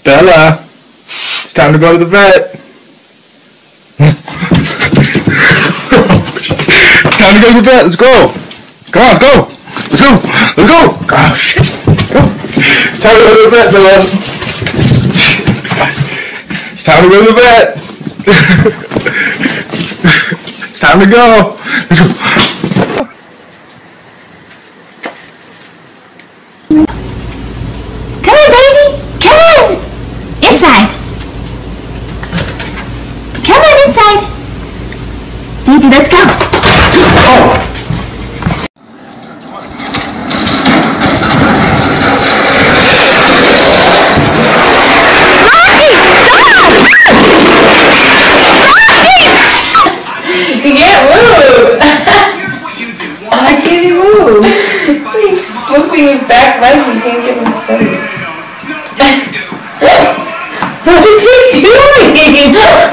Bella, it's time to go to the vet. Time to go to the vet. Let's go. Come on, let's go. Let's go. Let's go. Oh, shit. Go. It's time to go to the vet, Bella. It's time to go to the vet. It's time to go. Let's go. Come on, Daisy. Come on. Inside. Come on inside. Daisy, let's go. Oh. You can't move. Why can't he move? He's swooping his back leg and can't get him steady. What is he doing?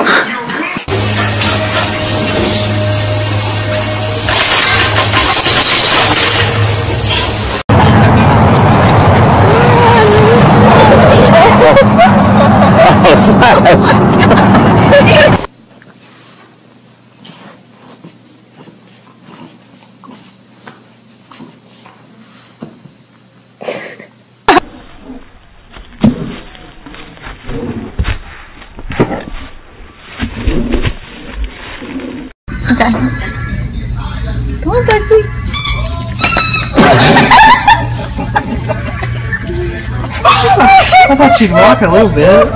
Okay. Come on, Bexy. I thought she'd walk a little bit.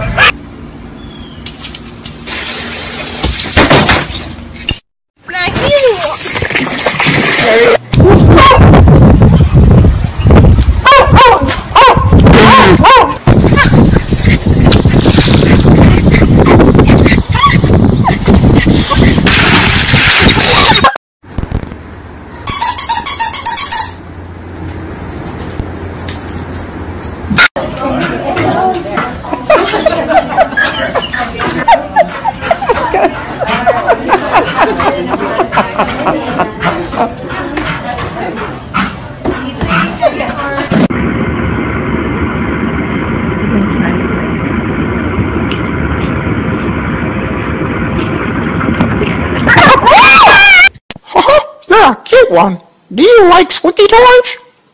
You're a cute one. Do you like squeaky toys?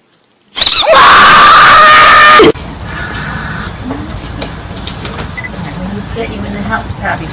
We need to get you in the house, Krabby.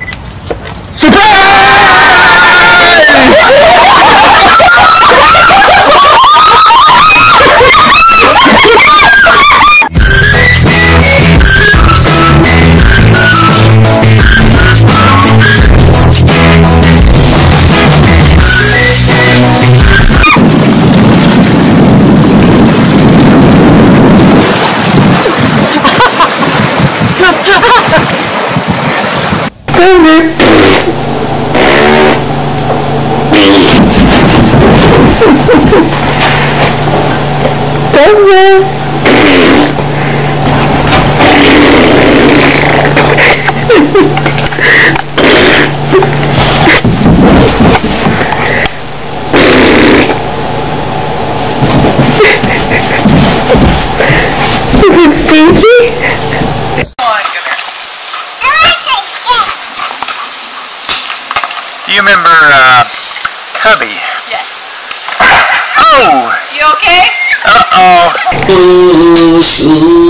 You remember, Cubby? Yes. Oh! You okay? Uh-oh.